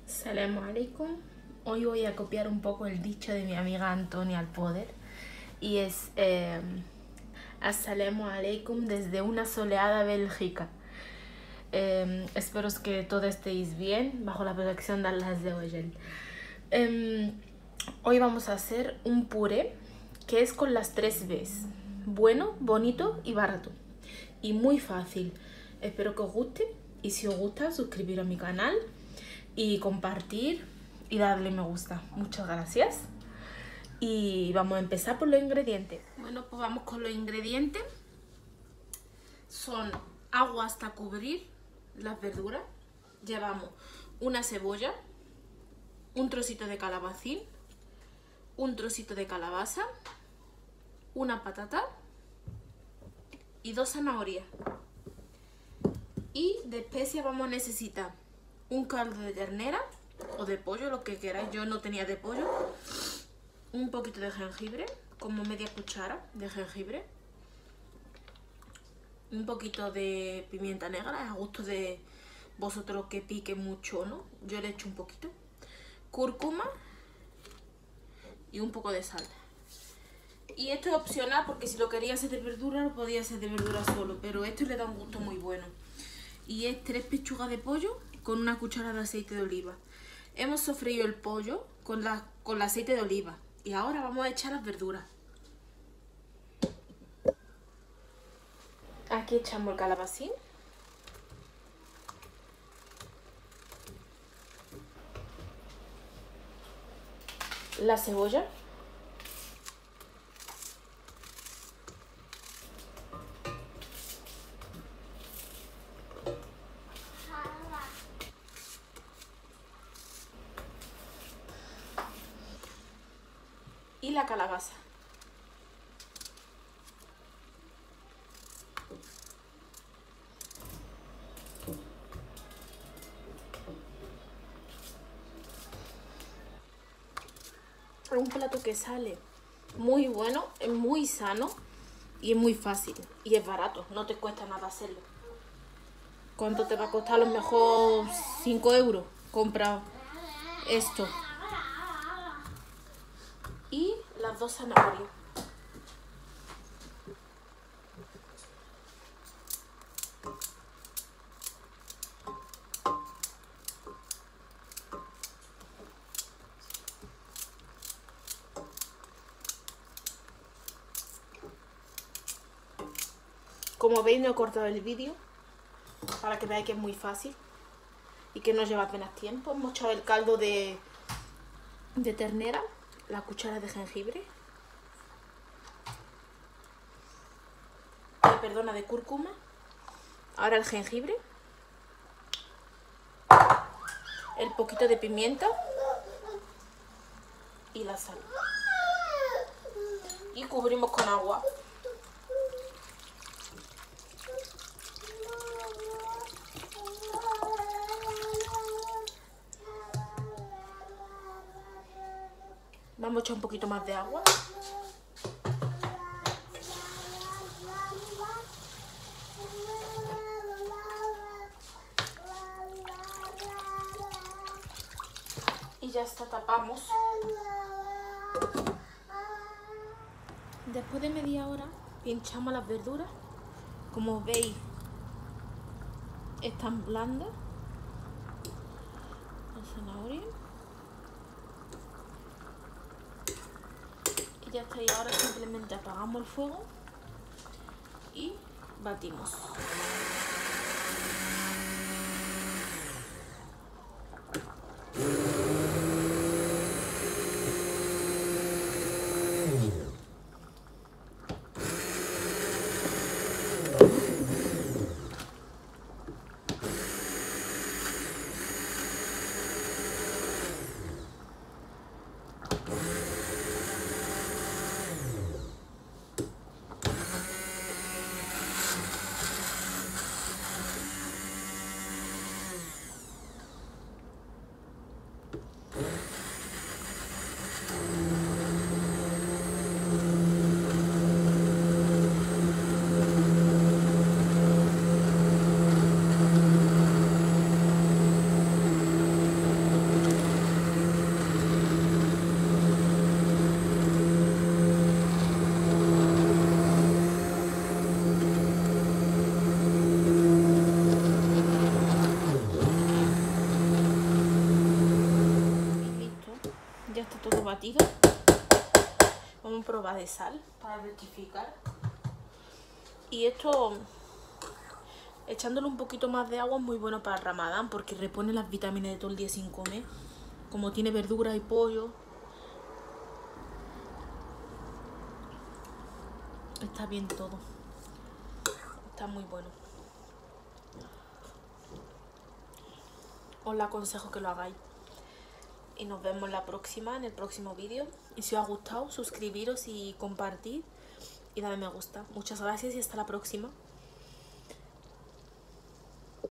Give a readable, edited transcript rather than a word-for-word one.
Salamu alaikum. Hoy voy a copiar un poco el dicho de mi amiga Antonia al poder y es Assalamu alaikum desde una soleada Bélgica. Espero que todos estéis bien bajo la protección de Allah Azza wa Jal. Hoy vamos a hacer un puré que es con las 3 Bs: bueno, bonito y barato, y muy fácil. Espero que os guste, y si os gusta, suscribiros a mi canal y compartir y darle me gusta. Muchas gracias. Y vamos a empezar por los ingredientes. Bueno, pues vamos con los ingredientes. Son agua hasta cubrir las verduras. Llevamos una cebolla, un trocito de calabacín, un trocito de calabaza, una patata y 2 zanahorias. Y de especias vamos a necesitar un caldo de ternera o de pollo, lo que queráis. Yo no tenía de pollo. Un poquito de jengibre, como media cuchara de jengibre. Un poquito de pimienta negra, a gusto de vosotros que pique mucho o no. Yo le echo un poquito. Cúrcuma y un poco de sal. Y esto es opcional, porque si lo quería hacer de verdura, lo podía hacer de verdura solo, pero esto le da un gusto muy bueno. Y es 3 pechugas de pollo con una cuchara de aceite de oliva. Hemos sofreído el pollo con el aceite de oliva. Y ahora vamos a echar las verduras. Aquí echamos el calabacín. La cebolla. Y la calabaza. Es un plato que sale muy bueno, es muy sano y es muy fácil. Y es barato, no te cuesta nada hacerlo. ¿Cuánto te va a costar? A lo mejor 5 euros. Compra esto. Y las 2 zanahorias. Como veis, no he cortado el vídeo para que veáis que es muy fácil y que no lleva apenas tiempo. Hemos echado el caldo de ternera, la cuchara de jengibre, de cúrcuma, ahora el jengibre, el poquito de pimienta y la sal. Y cubrimos con agua. Vamos a echar un poquito más de agua. Y ya está, tapamos. Después de media hora pinchamos las verduras. Como veis, están blandas. La zanahoria. Y ya está. Y ahora simplemente apagamos el fuego y batimos. está todo batido. Vamos a probar de sal para rectificar. Y esto, echándole un poquito más de agua, es muy bueno para el Ramadán porque repone las vitaminas de todo el día sin comer. Como tiene verdura y pollo, está bien todo. Está muy bueno. Os lo aconsejo que lo hagáis. Y nos vemos la próxima, en el próximo vídeo. Y si os ha gustado, suscribiros y compartir. Y darle me gusta. Muchas gracias y hasta la próxima.